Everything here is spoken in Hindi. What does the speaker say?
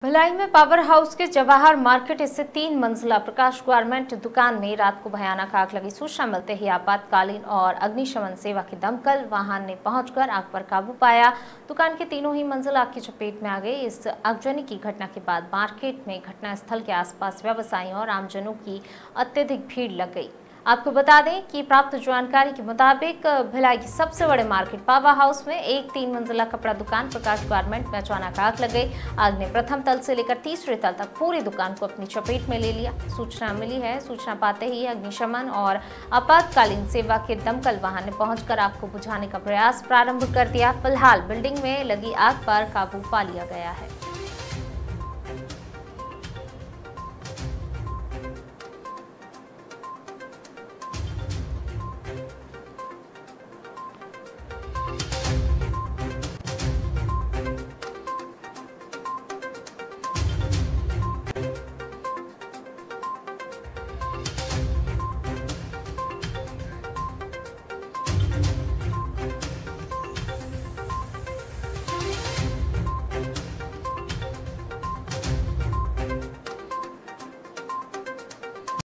भिलाई में पावर हाउस के जवाहर मार्केट स्थित 3 मंजिला प्रकाश गारमेंट दुकान में रात को भयानक आग लगी। सूचना मिलते ही आपातकालीन और अग्निशमन सेवा के दमकल वाहन ने पहुंचकर आग पर काबू पाया। दुकान के तीनों ही मंजिल आग की चपेट में आ गई। इस आगजनी की घटना के बाद मार्केट में घटनास्थल के आसपास व्यवसायियों और आमजनों की अत्यधिक भीड़ लग गई। आपको बता दें कि प्राप्त जानकारी के मुताबिक भिलाई की सबसे बड़े मार्केट पावर हाउस में एक 3 मंजिला कपड़ा दुकान प्रकाश गारमेंट में अचानक आग लग गई। आग ने प्रथम तल से लेकर तीसरे तल तक पूरी दुकान को अपनी चपेट में ले लिया। सूचना मिली है। सूचना पाते ही अग्निशमन और आपातकालीन सेवा के दमकल वाहन ने पहुंचकर आग को बुझाने का प्रयास प्रारंभ कर दिया। फिलहाल बिल्डिंग में लगी आग पर काबू पा लिया गया है।